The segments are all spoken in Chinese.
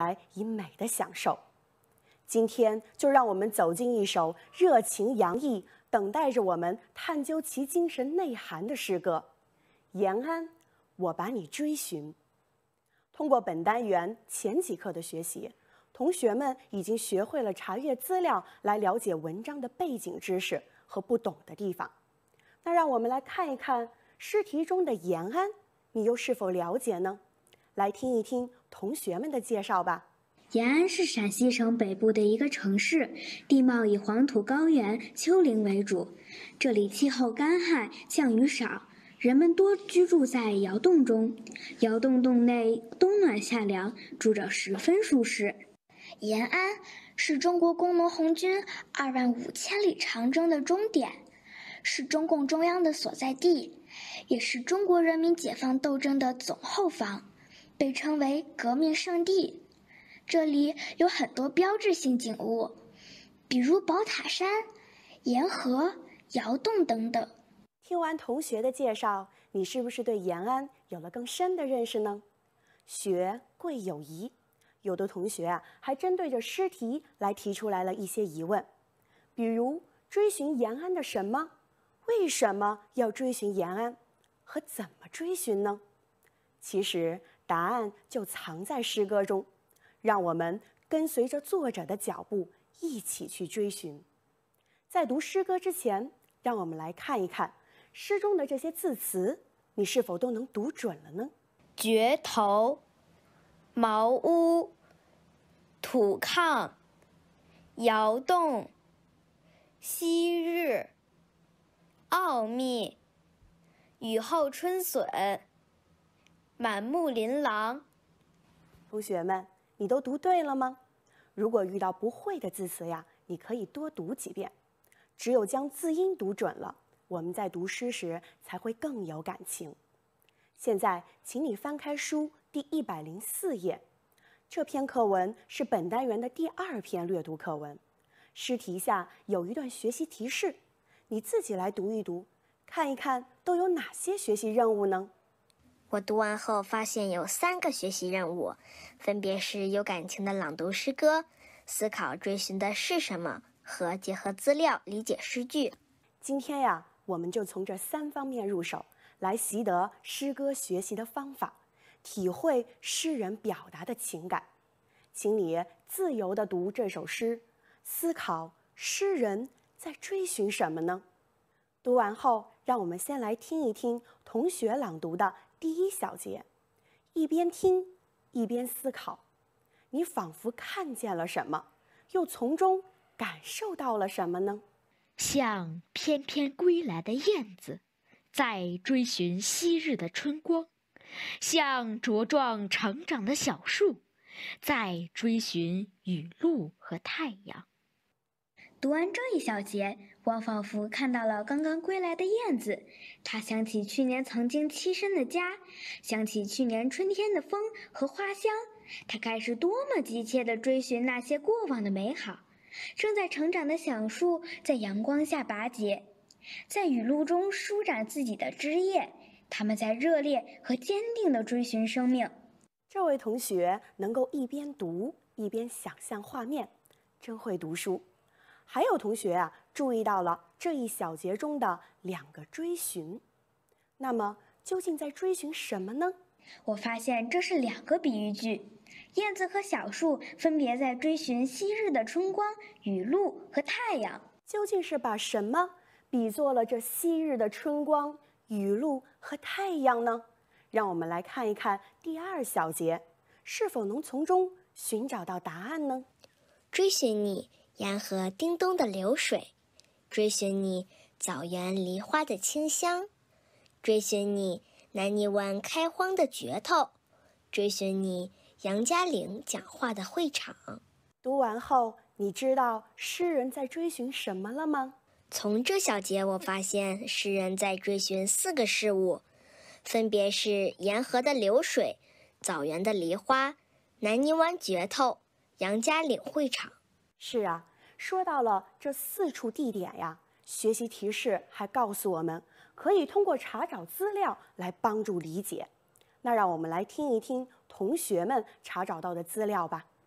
以美的享受。今天就让我们走进一首热情洋溢、等待着我们探究其精神内涵的诗歌《延安，我把你追寻》。通过本单元前几课的学习，同学们已经学会了查阅资料来了解文章的背景知识和不懂的地方。那让我们来看一看诗题中的延安，你又是否了解呢？来听一听同学们的介绍吧。 延安是陕西省北部的一个城市，地貌以黄土高原、丘陵为主。这里气候干旱，降雨少，人们多居住在窑洞中。窑洞洞内冬暖夏凉，住着十分舒适。 延安是中国工农红军25000里长征的终点，是中共中央的所在地，也是中国人民解放斗争的总后方，被称为革命圣地。这里有很多标志性景物，比如宝塔山、沿河、窑洞等等。 听完同学的介绍，你是不是对延安有了更深的认识呢？学贵有疑，有的同学还针对着诗题来提出来了一些疑问，比如追寻延安的什么？为什么要追寻延安？和怎么追寻呢？其实答案就藏在诗歌中，让我们跟随着作者的脚步一起去追寻。在读诗歌之前，让我们来看一看诗中的这些字词，你是否都能读准了呢？ 决头、茅屋、土炕、窑洞、昔日、奥秘、雨后春笋、满目琳琅。 同学们，你都读对了吗？如果遇到不会的字词呀，你可以多读几遍。只有将字音读准了，我们在读诗时才会更有感情。现在，请你翻开书第104页。这篇课文是本单元的第2篇略读课文。诗题下有一段学习提示，你自己来读一读，看一看都有哪些学习任务呢？ 我读完后发现有3个学习任务，分别是有感情的朗读诗歌、思考追寻的是什么和结合资料理解诗句。 今天呀，我们就从这3方面入手，来习得诗歌学习的方法，体会诗人表达的情感。请你自由地读这首诗，思考诗人在追寻什么呢？读完后，让我们先来听一听同学朗读的第1小节，一边听一边思考，你仿佛看见了什么，又从中感受到了什么呢？ 像翩翩归来的燕子，在追寻昔日的春光；像茁壮成长的小树，在追寻雨露和太阳。 读完这一小节，我仿佛看到了刚刚归来的燕子，它想起去年曾经栖身的家，想起去年春天的风和花香，它开始多么急切地追寻那些过往的美好。正在成长的小树在阳光下拔节，在雨露中舒展自己的枝叶，它们在热烈和坚定地追寻生命。 这位同学能够一边读一边想象画面，真会读书。还有同学注意到了这一小节中的2个追寻，那么究竟在追寻什么呢？ 我发现这是2个比喻句，燕子和小树分别在追寻昔日的春光、雨露和太阳。 究竟是把什么比作了这昔日的春光、雨露和太阳呢？让我们来看一看第2小节，是否能从中寻找到答案呢？ 追寻你沿河叮咚的流水，追寻你枣园梨花的清香，追寻你南泥湾开荒的镢头，追寻你杨家岭讲话的会场。 读完后，你知道诗人在追寻什么了吗？ 从这小节我发现诗人在追寻4个事物，分别是沿河的流水、枣园的梨花、南泥湾镢头、杨家岭会场。 是啊，说到了这4处地点呀，学习提示还告诉我们，可以通过查找资料来帮助理解。那让我们来听一听同学们查找到的资料吧。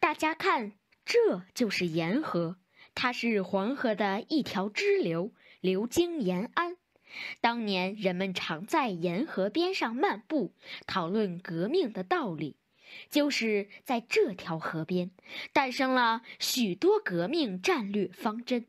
大家看，这就是沿河，它是黄河的一条支流，流经延安。当年人们常在沿河边上漫步，讨论革命的道理。就是在这条河边，诞生了许多革命战略方针。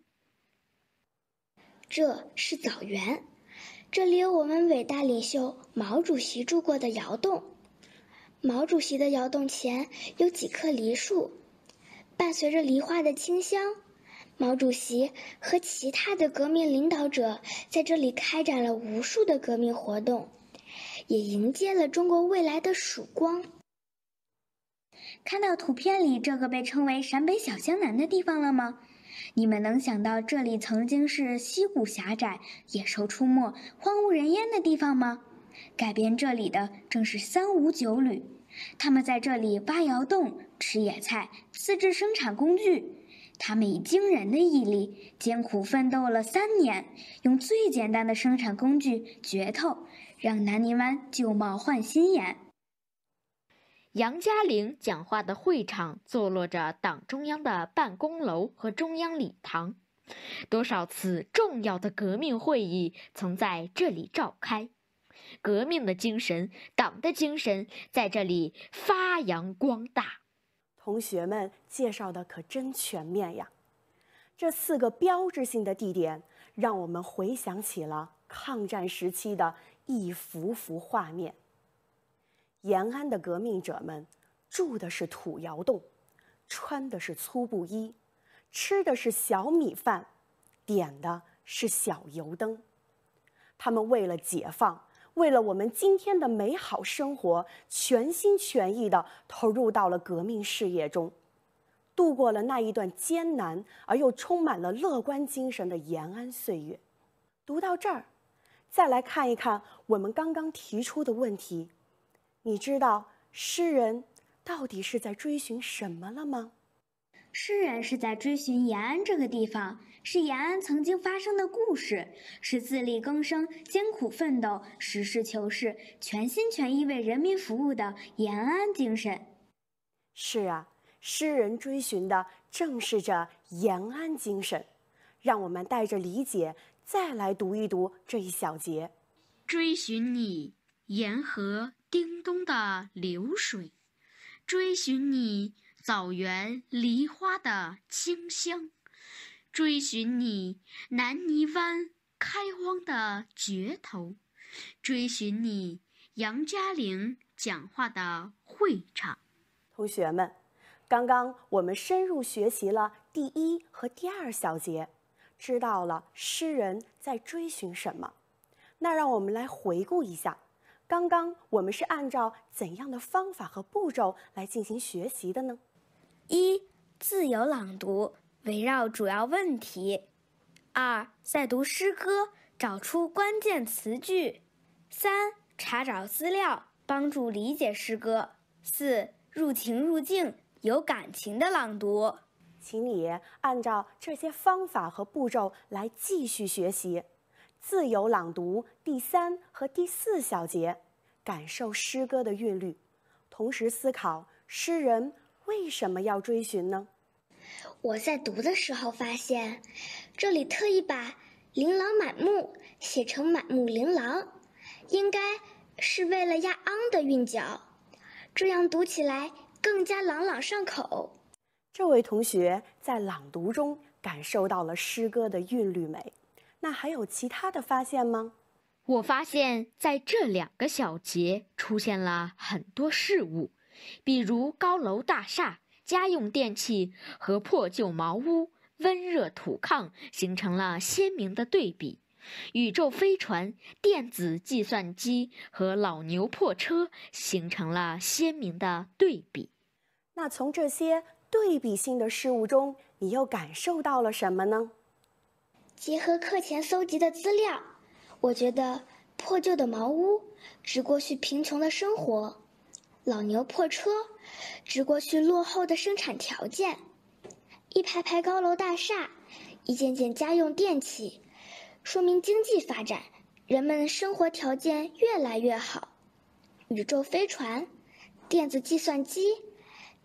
这是枣园，这里有我们伟大领袖毛主席住过的窑洞。毛主席的窑洞前有几棵梨树，伴随着梨花的清香，毛主席和其他的革命领导者在这里开展了无数的革命活动，也迎接了中国未来的曙光。 看到图片里这个被称为陕北小江南的地方了吗？你们能想到这里曾经是溪谷狭窄、野兽出没、荒无人烟的地方吗？改编这里的正是359旅，他们在这里挖窑洞、吃野菜、自制生产工具。他们以惊人的毅力，艰苦奋斗了3年，用最简单的生产工具镢头，让南泥湾旧貌换新颜。 杨家岭讲话的会场坐落着党中央的办公楼和中央礼堂，多少次重要的革命会议曾在这里召开，革命的精神、党的精神在这里发扬光大。 同学们介绍的可真全面呀！这4个标志性的地点，让我们回想起了抗战时期的一幅幅画面。延安的革命者们住的是土窑洞，穿的是粗布衣，吃的是小米饭，点的是小油灯。他们为了解放，为了我们今天的美好生活，全心全意地投入到了革命事业中，度过了那一段艰难而又充满了乐观精神的延安岁月。读到这儿，再来看一看我们刚刚提出的问题，你知道诗人到底是在追寻什么了吗？ 诗人是在追寻延安这个地方，是延安曾经发生的故事，是自力更生、艰苦奋斗、实事求是、全心全意为人民服务的延安精神。 是啊，诗人追寻的正是这延安精神。让我们带着理解再来读一读这一小节。 追寻你沿河叮咚的流水，追寻你枣园梨花的清香，追寻你南泥湾开荒的镢头，追寻你杨家岭讲话的会场。 同学们，刚刚我们深入学习了第1和第2小节，知道了诗人在追寻什么。那让我们来回顾一下，刚刚我们是按照怎样的方法和步骤来进行学习的呢 ？1. 自由朗读，围绕主要问题。2. 在读诗歌，找出关键词句。3. 查找资料，帮助理解诗歌。4. 入情入境，有感情的朗读。 请你按照这些方法和步骤来继续学习。自由朗读第3和第4小节，感受诗歌的韵律，同时思考诗人为什么要追寻呢？ 我在读的时候发现，这里特意把琳琅满目写成满目琳琅，应该是为了押昂的韵脚，这样读起来更加朗朗上口。 这位同学在朗读中感受到了诗歌的韵律美，那还有其他的发现吗？ 我发现在这2个小节出现了很多事物，比如高楼大厦、家用电器和破旧茅屋、温热土炕形成了鲜明的对比，宇宙飞船、电子计算机和老牛破车形成了鲜明的对比。 那从这些对比性的事物中，你又感受到了什么呢？ 结合课前搜集的资料，我觉得破旧的茅屋直过去贫穷的生活，老牛破车直过去落后的生产条件，一排排高楼大厦，一件件家用电器，说明经济发展，人们生活条件越来越好。宇宙飞船、电子计算机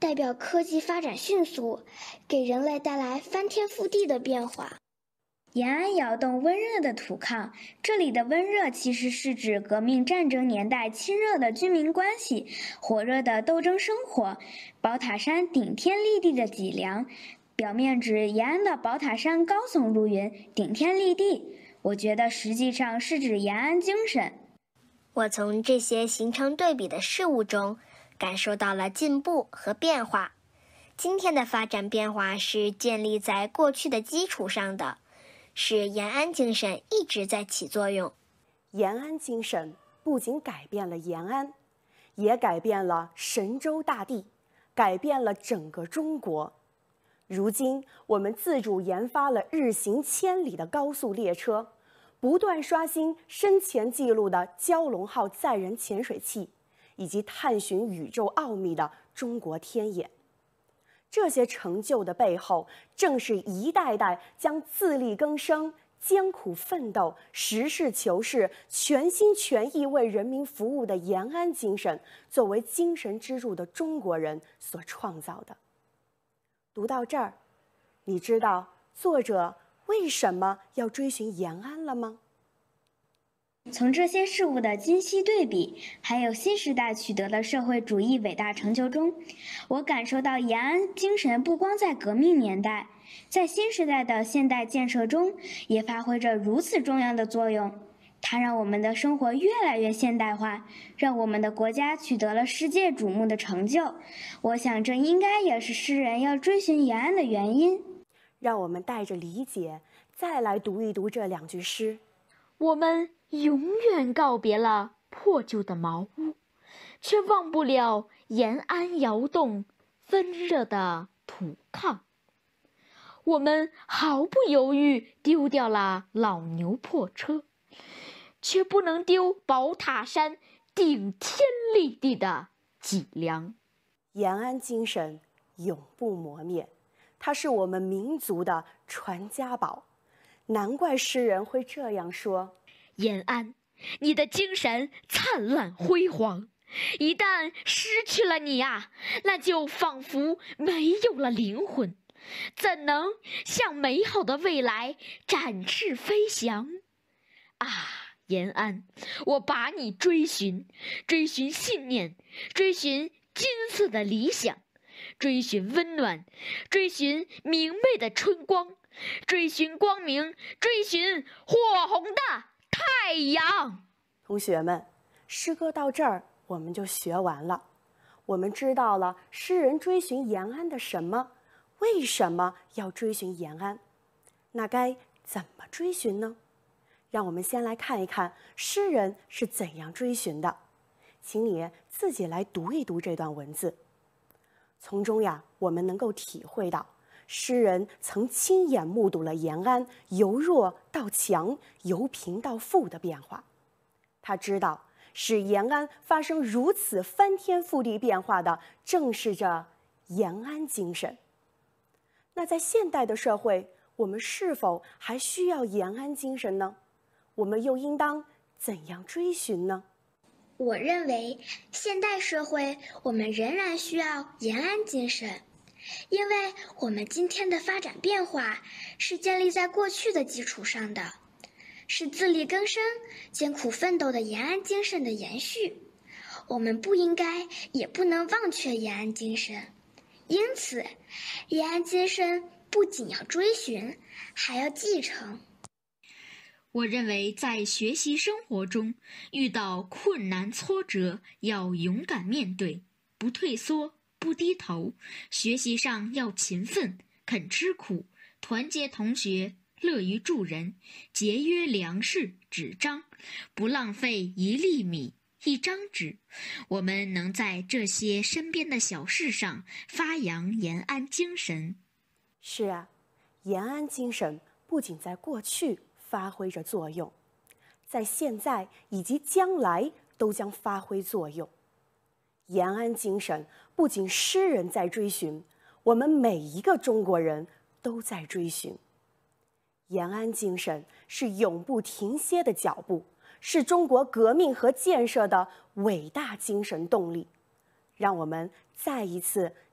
代表科技发展迅速，给人类带来翻天覆地的变化。 延安窑洞温热的土炕，这里的温热其实是指革命战争年代亲热的居民关系，火热的斗争生活。宝塔山顶天立地的脊梁，表面指延安的宝塔山高耸入云，顶天立地。我觉得实际上是指延安精神。 我从这些形成对比的事物中，感受到了进步和变化。今天的发展变化是建立在过去的基础上的，是延安精神一直在起作用。 延安精神不仅改变了延安，也改变了神州大地，改变了整个中国。如今，我们自主研发了日行千里的高速列车，不断刷新深潜记录的蛟龙号载人潜水器，以及探寻宇宙奥秘的中国天眼。这些成就的背后，正是一代代将自力更生、艰苦奋斗、实事求是、全心全意为人民服务的延安精神作为精神支柱的中国人所创造的。读到这儿，你知道作者为什么要追寻延安了吗？ 从这些事物的今昔对比，还有新时代取得的社会主义伟大成就中，我感受到延安精神不光在革命年代，在新时代的现代建设中也发挥着如此重要的作用。它让我们的生活越来越现代化，让我们的国家取得了世界瞩目的成就。我想这应该也是诗人要追寻延安的原因。 让我们带着理解再来读一读这两句诗。 我们永远告别了破旧的茅屋，却忘不了延安窑洞温热的土炕。我们毫不犹豫丢掉了老牛破车，却不能丢宝塔山顶天立地的脊梁。 延安精神永不磨灭，它是我们民族的传家宝。难怪诗人会这样说： 延安，你的精神灿烂辉煌，一旦失去了你啊，那就仿佛没有了灵魂，怎能向美好的未来展翅飞翔啊！延安，我把你追寻，追寻信念，追寻金色的理想，追寻温暖，追寻明媚的春光，追寻光明，追寻火红的太阳。 同学们，诗歌到这儿我们就学完了。我们知道了诗人追寻延安的什么，为什么要追寻延安，那该怎么追寻呢？让我们先来看一看诗人是怎样追寻的。请你自己来读一读这段文字，从中呀，我们能够体会到诗人曾亲眼目睹了延安由弱到强、由贫到富的变化。他知道，使延安发生如此翻天覆地变化的，正是这延安精神。那在现代的社会，我们是否还需要延安精神呢？我们又应当怎样追寻呢？ 我认为，现代社会我们仍然需要延安精神，因为我们今天的发展变化是建立在过去的基础上的，是自力更生、艰苦奋斗的延安精神的延续。我们不应该也不能忘却延安精神，因此，延安精神不仅要追寻，还要继承。 我认为在学习生活中遇到困难挫折，要勇敢面对，不退缩，不低头，学习上要勤奋，肯吃苦，团结同学，乐于助人，节约粮食、纸张，不浪费一粒米、一张纸。我们能在这些身边的小事上发扬延安精神。 是啊，延安精神不仅在过去发挥着作用，在现在以及将来都将发挥作用。延安精神不仅诗人在追寻，我们每一个中国人都在追寻。延安精神是永不停歇的脚步，是中国革命和建设的伟大精神动力。让我们再一次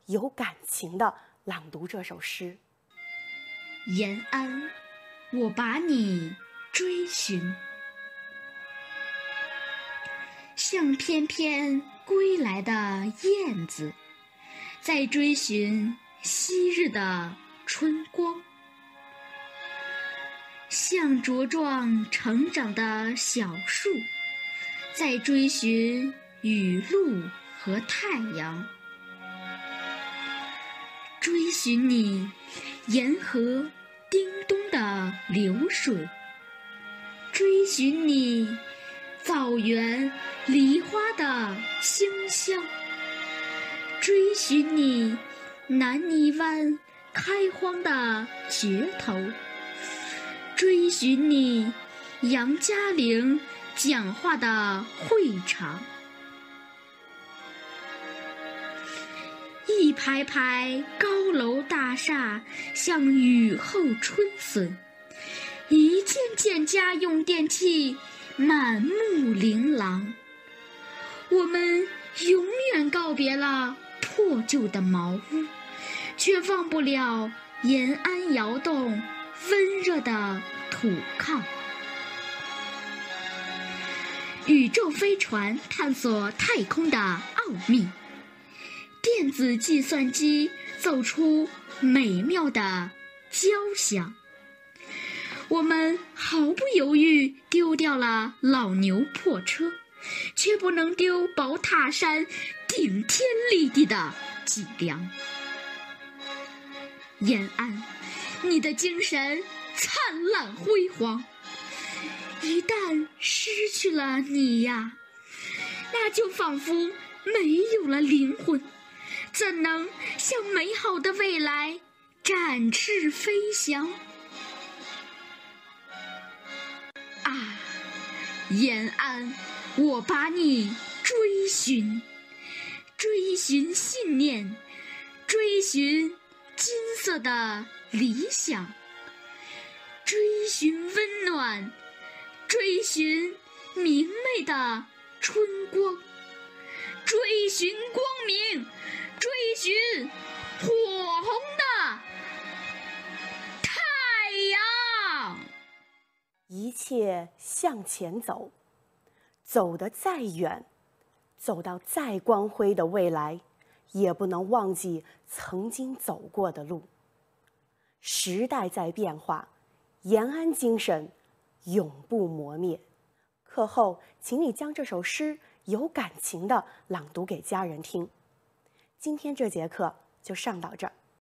有感情地朗读这首诗。 延安，我把你追寻，像翩翩归来的燕子，在追寻昔日的春光，像茁壮成长的小树，在追寻雨露和太阳，追寻你沿河叮咚的流水，追寻你枣园梨花的清香，追寻你南泥湾开荒的镢头，追寻你杨家岭讲话的会场，一排排高楼大厦像雨后春笋，一件件家用电器满目琳琅。我们永远告别了破旧的茅屋，却忘不了延安窑洞温热的土炕。宇宙飞船探索太空的奥秘，电子计算机奏出美妙的交响。我们毫不犹豫丢掉了老牛破车，却不能丢宝塔山顶天立地的脊梁。延安，你的精神灿烂辉煌，一旦失去了你呀，那就仿佛没有了灵魂，怎能向美好的未来展翅飞翔？啊，延安，我把你追寻，追寻信念，追寻金色的理想，追寻温暖，追寻明媚的春光，追寻光明，追寻火红的太阳。 一切向前走，走得再远，走到再光辉的未来，也不能忘记曾经走过的路。时代在变化，延安精神永不磨灭。课后，请你将这首诗有感情地朗读给家人听。今天这节课就上到这儿。